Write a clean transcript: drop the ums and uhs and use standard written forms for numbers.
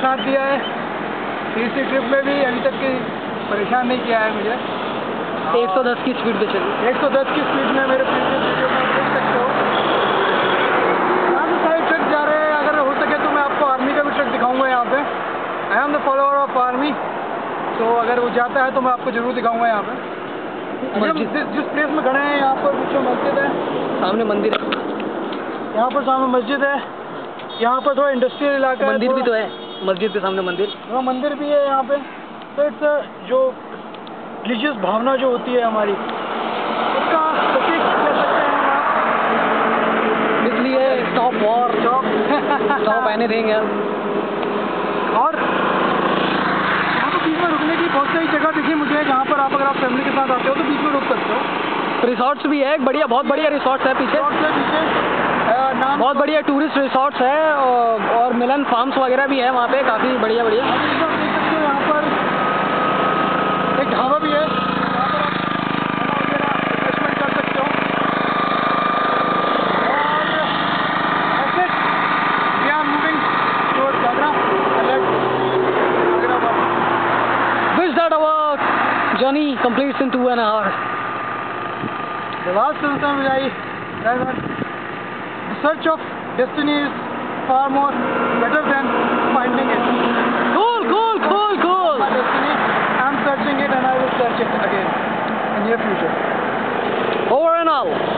साथ दिया है। तीसरी ट्रिप में भी अभी तक परेशान नहीं किया है मुझे। 110 की स्पीड पे चली। 110 की स्पीड में मेरे प्रीवियस वीडियो में देख सकते हो। काफ़ी सारे ट्रक जा रहे हैं। अगर हो सके तो मैं आपको आर्मी का भी ट्रक दिखाऊंगा यहाँ पे। I am the follower of army, तो अगर वो जाता है तो मैं आपको जरूर दिखाऊंगा यहाँ पे। जिस प्लेस में खड़े हैं यहाँ पर पीछे मस्जिद है, सामने मंदिर है, यहाँ पर सामने मस्जिद है। यहाँ पर थोड़ा इंडस्ट्रियल इलाका है। मंदिर भी तो है, मस्जिद के सामने मंदिर। हाँ, मंदिर भी है यहाँ पे। तो इट्स जो रिलीजियस भावना जो होती है हमारी, उसका प्रतीक कह सकते हैं आप। इसलिए स्टॉप वॉर, स्टॉप एनीथिंग यार। और यहाँ पर बीच में रुकने की बहुत सारी जगह दिखी मुझे, जहाँ पर आप अगर आप फैमिली के साथ आते हो तो बीच में रुक सकते हो। रिसोर्ट्स भी है, बढ़िया, बहुत बढ़िया रिसोर्ट्स है पीछे। नाम बहुत बढ़िया टूरिस्ट रिसोर्ट्स है और मिलन फार्म्स वगैरह भी है वहाँ पे, काफ़ी बढ़िया बढ़िया। आप देख सकते हो यहाँ पर एक ढाबा भी है, यहाँ पर आप खाना वगैरह रिफ्रेशमेंट कर सकते हो। और ऐसे we are moving towards Agra. Wish that our journey completes in 2.5 hours. The last concern which I that the search of destiny is far more better than finding it. Cool. My destiny, I'm searching it and I will search it again in near future. Over and out.